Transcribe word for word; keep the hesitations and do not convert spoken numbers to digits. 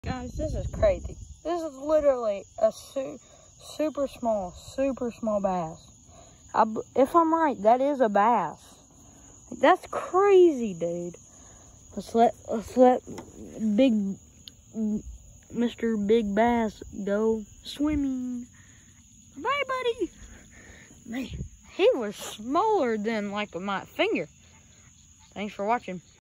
Guys, this is crazy. This is literally a su super small, super small bass. I, if I'm right, that is a bass. That's crazy, dude. Let's let let's let big Mister Big Bass go swimming. Bye, buddy. Man, he was smaller than like my finger. Thanks for watching.